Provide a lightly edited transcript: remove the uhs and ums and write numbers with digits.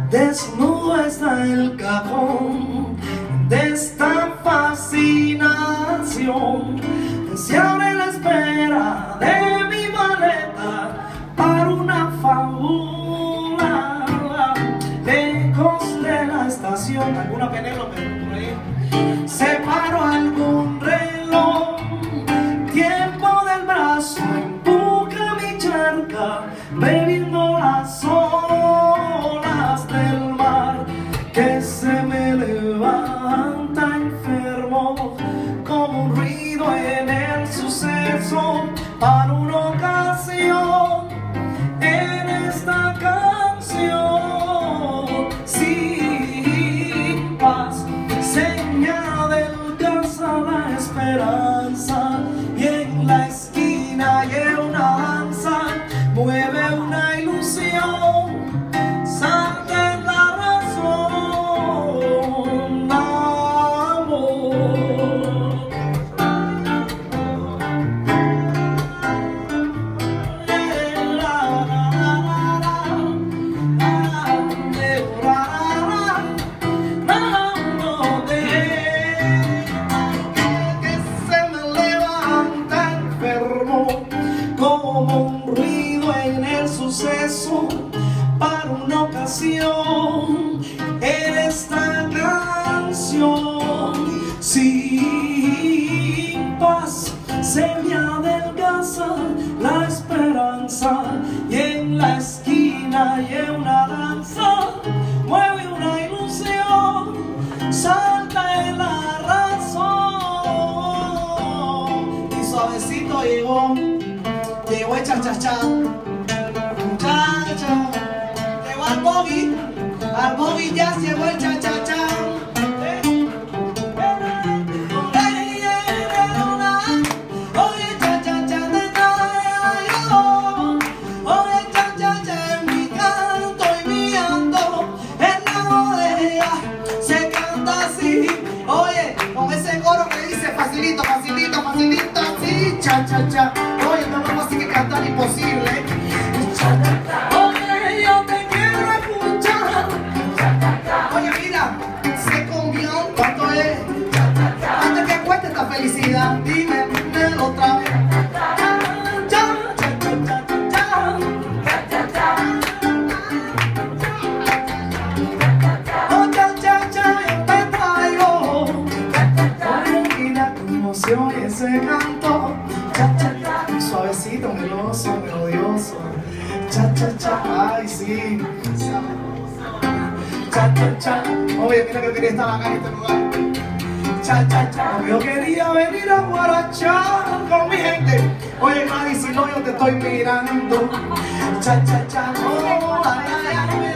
Desnudo está el cajón de esta fascinación. Se abre la espera de mi maleta para una fábula. Lejos de la estación, alguna Penélope por ahí, separo algún reloj. Tiempo del brazo empuja mi charca, bebiendo las olas del mar que se me levanta enfermo como un ruido en el suceso. Para una ocasión en esta canción sin paz se me adelgaza la esperanza, y en la esquina hay una danza, mueve una ilusión, salta en la razón, amor. Como un ruido en el suceso para una ocasión en esta canción sin paz se me adelgaza la esperanza, y en la esquina hay una danza, mueve una ilusión, salta en la razón. Y suavecito llegó el cha-cha-cha, muchacho. Llegó al boogie jazz, llegó el cha-cha-cha. Oye, cha-cha-cha, te traigo. Oye, cha-cha-cha, en mi canto y mi ando. En la bodega se canta así. Oye, con ese coro que dice facilito, facilito, facilito, así, cha-cha-cha. Oye, no vamos así que cantar imposible. Oye, yo te quiero escuchar. Oye, mira, se convió. ¿Cuánto es? ¿Cuánto es que cuesta esta felicidad? Dime, dímelo otra vez. Oh, cha-cha-cha, yo te traigo. Oye, mira tu emoción y ese canto. Cha-cha-cha, suavecito, meloso, melodioso. Cha-cha-cha, ay sí. Cha-cha-cha, oye, mira que quería estar acá en este lugar. Cha-cha-cha, yo quería venir a guarachar con mi gente. Oye, Gladys, si no, yo te estoy mirando. Cha-cha-cha, oh, ay, ay, ay.